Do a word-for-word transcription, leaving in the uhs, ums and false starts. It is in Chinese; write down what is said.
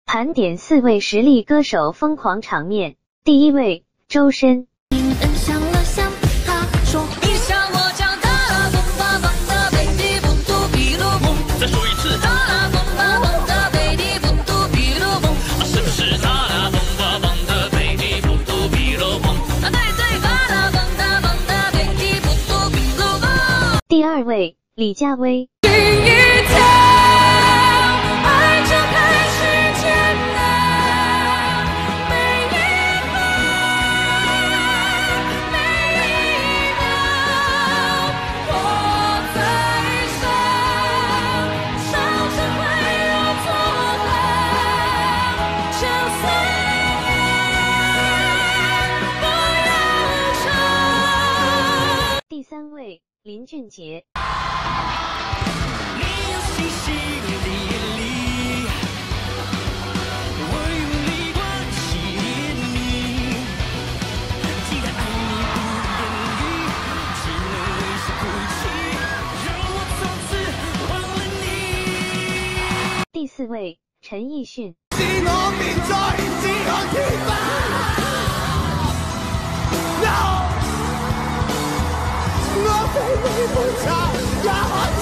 盘点四位实力歌手疯狂场面。第一位，周深。 想了想，他说：“你像我长大了，蹦吧蹦的贝蒂蹦嘟比鲁蹦。”再说一次，大了蹦吧蹦的贝蒂蹦嘟比鲁蹦。啊，是不是大了蹦吧蹦的贝蒂蹦嘟比鲁蹦？啊，对对，大了蹦的蹦的贝蒂蹦嘟比鲁蹦。 第二位，李佳薇。 第一天，爱就开始艰难，每一分，每一秒，我在想，笑着会有多难，就算不要第三位，林俊杰。 你有细细的眼里，我用力关起你，记得爱你不言语，只能微笑哭泣，让我从此忘了你。 第四位，陈奕迅。 是我便再只看天花，No， 我非你不可，也可。